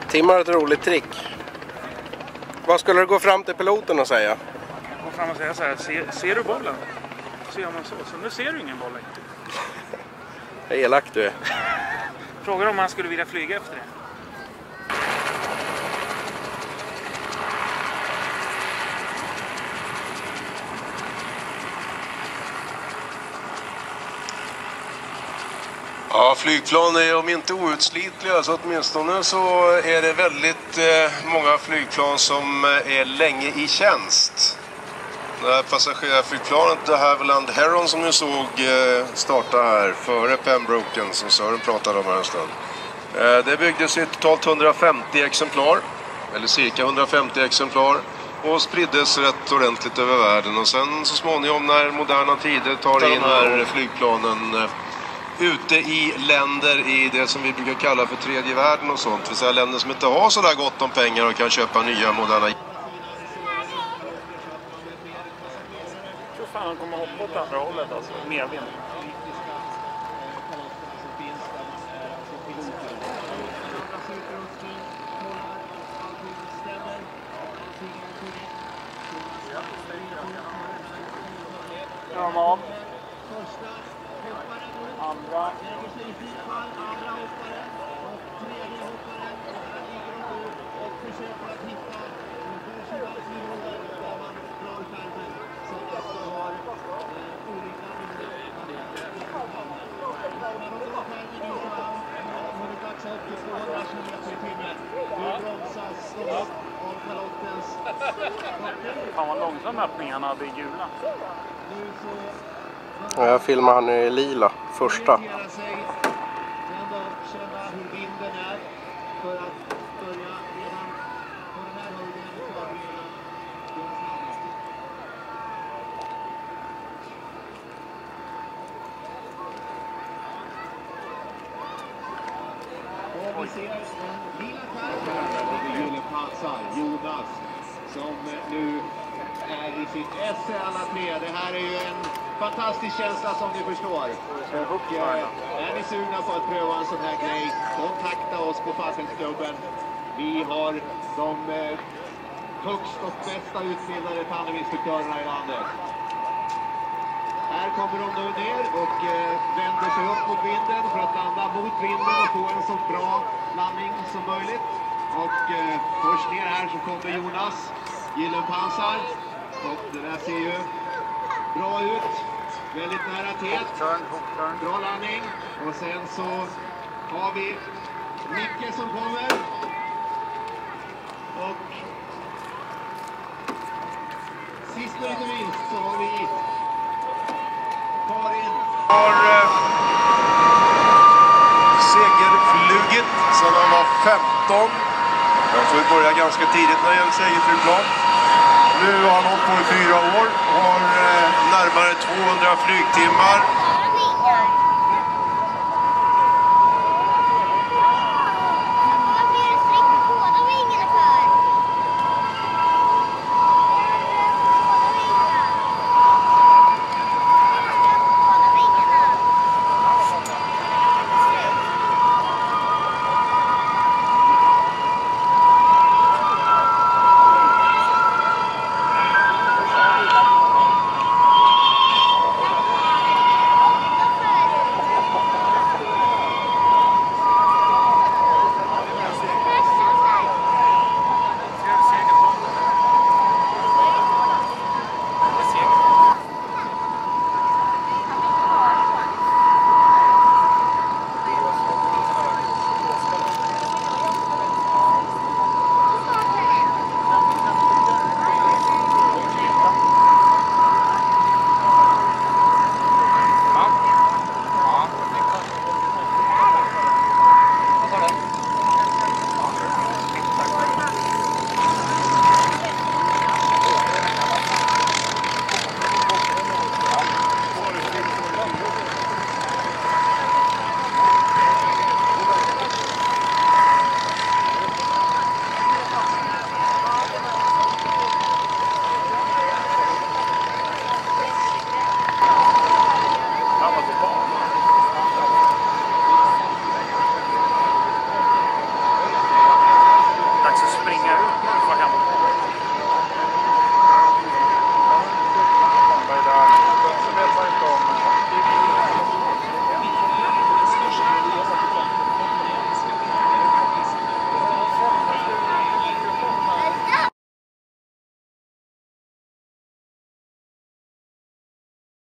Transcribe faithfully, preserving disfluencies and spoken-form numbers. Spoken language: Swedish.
Tim har ett roligt trick. Vad skulle du gå fram till piloten och säga? Gå fram och säga så här, ser, ser du bollen? Så gör man så, så nu ser du ingen boll längre. Vad elak du är. Frågar om han skulle vilja flyga efter det. Ja, flygplan är om inte outslitliga så åtminstone så är det väldigt eh, många flygplan som är länge i tjänst. Det här passagerarflygplanet, det Havilland Heron som ni såg eh, starta här före Pembroken som Sören pratade om här en stund. Eh, det byggdes i totalt hundrafemtio exemplar, eller cirka hundrafemtio exemplar, och spriddes rätt ordentligt över världen. Och sen så småningom när moderna tider tar in här flygplanen eh, ute i länder i det som vi brukar kalla för tredje världen och sånt. Det vill säga länder som inte har så där gott om pengar och kan köpa nya moderna. Jag tror fan han kommer hoppa åt andra hållet alltså, medvind. Gör de av. Andra. Andra hoppare och tredje hoppare och försöker att hitta nivåer där man drar skärmen så att man har olika Fan vad långsam öppning han hade i gula. Ja, jag filmar han i lila, första. Vi ser en lilla skärm Gyllen Pansar, Jonas, som nu är i sitt S i alla tre. Det här är ju en fantastisk känsla som ni förstår. Och eh, är ni sugna på att pröva en sån här grej, kontakta oss på Fallskärmsklubben. Vi har de eh, högst och bästa utbildade tandeminstruktörerna i landet. Här kommer de nu ner och eh, vänder sig upp mot vinden för att landa mot vinden och få en så bra landning som möjligt. Och eh, först ner här så kommer Jonas Gyllenpansar. Och det där ser ju bra ut. Väldigt nära tät. Bra landning. Och sen så har vi Micke som kommer. Och sist men inte minst så har vi Karin. Har eh, segerflugit sedan han var femton. Jag tror vi började ganska tidigt när det gäller segerflygplan. Nu har han hållit på i fyra år och har eh, närmare tvåhundra flygtimmar.